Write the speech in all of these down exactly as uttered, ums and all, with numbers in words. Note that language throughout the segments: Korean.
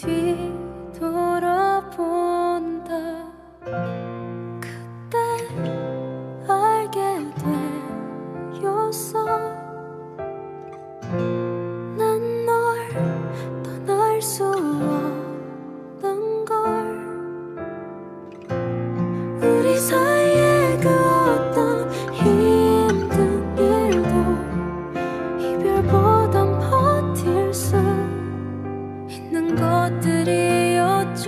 뒤돌아본다. 그때 알게 되었어. 난 널 떠날 수 없는 걸. 우리 사이에 그 어떤 힘든 일도 이별보단 버틸 수 있는 것들이었죠.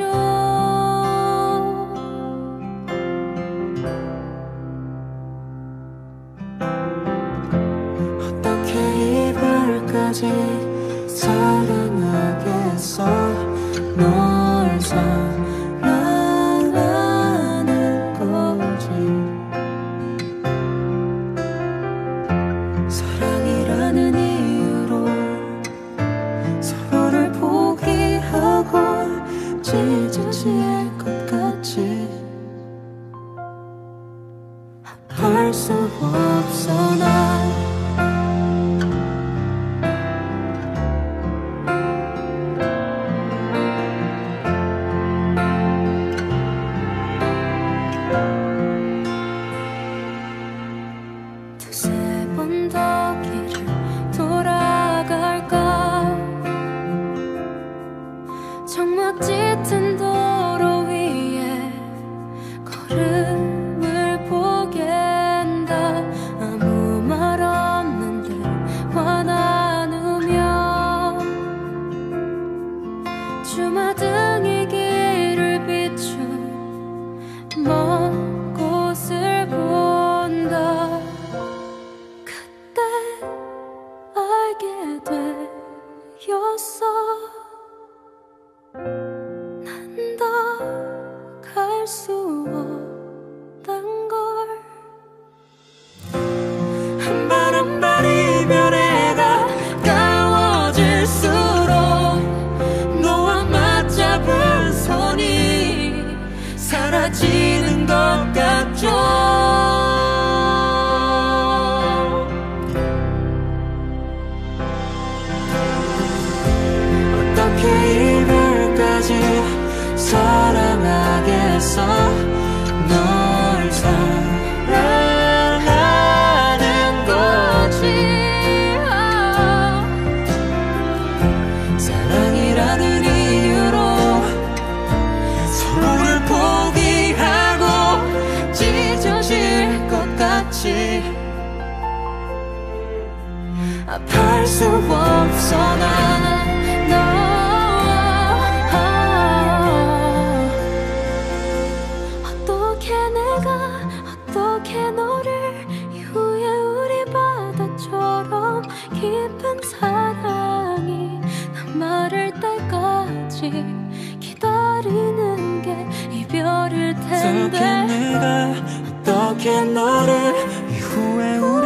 어떻게 이별까지 사랑하겠어. 널 사랑하는 거지. 사랑이라는 이유로 서로를 포기하고 찢어질 것 같이. 할 수 없어 난. 두세 번 더 길을 돌아갈까. 정막 짙은 도로 위에 걸음을 보갠다. 아무 말 없는 듯 화 나누며 주마등이 길을 비춘 먼 곳을 본다. 그때 알게 되었어. 난 더 갈 수 없단 걸. 한 발 한 발 이별에 가까워질수록 너와 맞잡은 손이 사라지는 것 같죠. 어떻게 이별까지 사랑하겠어. 널 사랑하는 거지. 사랑이라는 이유로 서로를 포기하고 찢어질 것 같이. 아파할 수 없어 난. 어떻게 내가 어떻게 너를 이후에 우리 바다처럼 깊은 사랑이 남아를 때까지 기다리는 게 이별일 텐데. 어떻게 내가 어떻게 너를 이후에 우리